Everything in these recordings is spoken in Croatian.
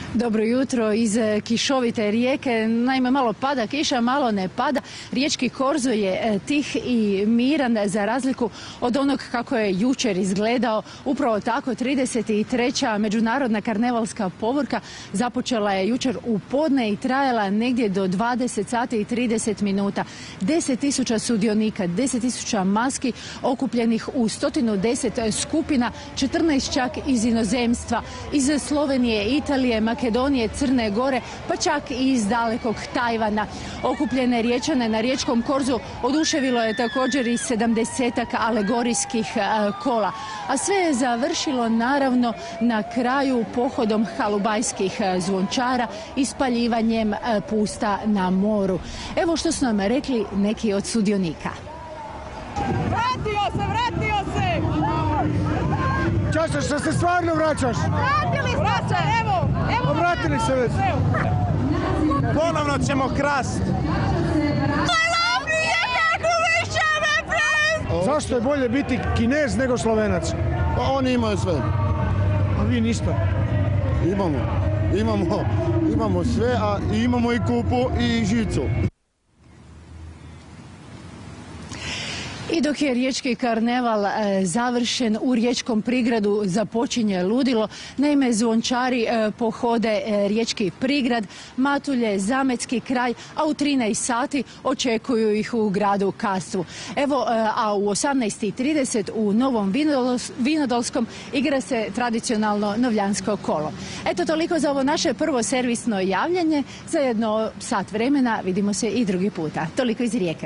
Dobro jutro iz kišovite rijeke. Naime, malo pada kiša, malo ne pada. Riječki korzo je tih i miran za razliku od onog kako je jučer izgledao. Upravo tako 33. međunarodna karnevalska povorka započela je jučer u podne i trajala negdje do 20 sati i 30 minuta. 10.000 sudionika, 10.000 maski okupljenih u 110 skupina, 14 čak iz inozemstva, iz Slovenije, Italije, Makedonije, Crne Gore, pa čak i iz dalekog Tajvana. Okupljene Riječane na riječkom korzu oduševilo je također i 70-ak alegorijskih kola. A sve je završilo naravno na kraju pohodom halubajskih zvončara i spaljivanjem pusta na moru. Evo što su nam rekli neki od sudionika. Vratio se! Čaša, što se stvarno vraćaš? Vratili smo se, evo. Vratili se već. Ponovno ćemo krast. Zašto je bolje biti Kinez nego Slovenac? Pa oni imaju sve. A vi ništa. Imamo sve, a imamo i kupu i žicu. I dok je riječki karneval završen, u riječkom prigradu započinje ludilo. Naime, zvončari pohode riječki prigrad, Matulje, Zametski kraj, a u 13 sati očekuju ih u gradu Kastvu. Evo, a u 18:30 u Novom Vinodolskom igra se tradicionalno novljansko kolo. Eto, toliko za ovo naše prvo servisno javljanje. Za jedno sat vremena vidimo se i drugi puta. Toliko iz Rijeke.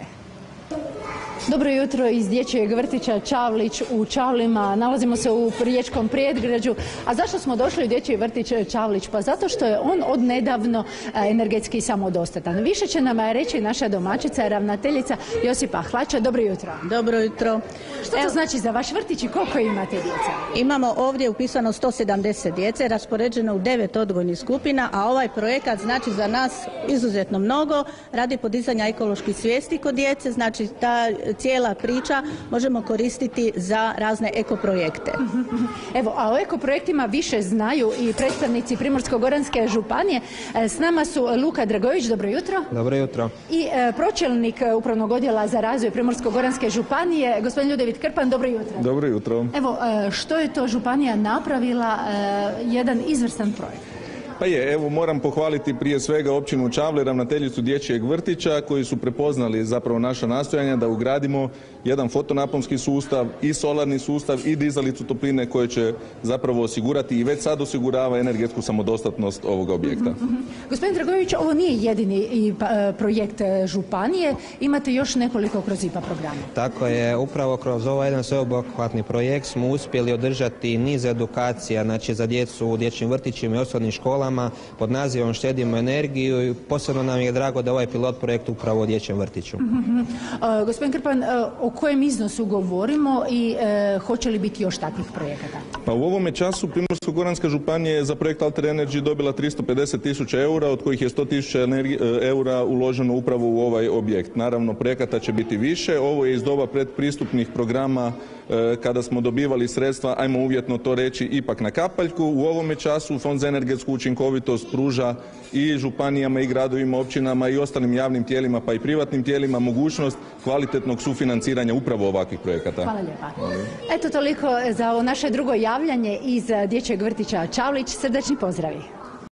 Dobro jutro iz dječjeg vrtića Čavlić u Čavlima. Nalazimo se u riječkom predgrađu. A zašto smo došli u dječji vrtić Čavlić? Pa zato što je on odnedavno energetski samodostatan. Više će nam reći naša domaćica, ravnateljica Josipa Hlača. Dobro jutro. Dobro jutro. Što to znači za vaš vrtić i koliko imate djeca? Imamo ovdje upisano 170 djece, raspoređeno u 9 odgojnih skupina, a ovaj projekat znači za nas izuzetno mnogo radi podizanja ekoloških svijesti kod djece, znači ta cijela priča možemo koristiti za razne ekoprojekte. Evo, a o ekoprojektima više znaju i predstavnici Primorsko-goranske županije. S nama su Luka Dragović, dobro jutro. Dobro jutro. I pročelnik Upravnog odjela za razvoj Primorsko-goranske županije, gospodin Ljudevit Krpan, dobro jutro. Dobro jutro. Evo, što je to županija napravila, jedan izvrstan projekt? Pa evo moram pohvaliti prije svega općinu Čavle, ravnateljicu dječjeg vrtića koji su prepoznali zapravo naša nastojanja da ugradimo jedan fotonaponski sustav i solarni sustav i dizalicu topline koje će zapravo osigurati i već sad osigurava energetsku samodostatnost ovoga objekta. Gospodin Dragović, ovo nije jedini projekt županije, imate još nekoliko kroz IPA programa. Tako je, upravo kroz ovaj jedan sveobuhvatni projekt smo uspjeli održati niz edukacija, znači za djecu u dječjim vrtićima i osnovnim školama pod nazivom Štedimo energiju i posebno nam je drago da ovaj pilot projekt upravo u dječjem vrtiću. Gospodin Krpan, o kojem iznosu govorimo i hoće li biti još takvih projekata? Pa u ovome času Primorsko-goranska županija je za projekt Alter Energy dobila 350.000 eura, od kojih je 100.000 eura uloženo upravo u ovaj objekt. Naravno, projekata će biti više. Ovo je iz doba predpristupnih programa kada smo dobivali sredstva, ajmo uvjetno to reći, ipak na kapaljku. U ovome času Fond za energetsku učinkovitost pruža i županijama i gradovima, općinama i ostalim javnim tijelima pa i privatnim tijelima mogućnost kvalitetnog sufinanciranja upravo ovakvih projekata. Hvala lijepa. Eto toliko za ovo naše drugo javljanje iz dječjeg vrtića Čavlić. Srdačni pozdravi.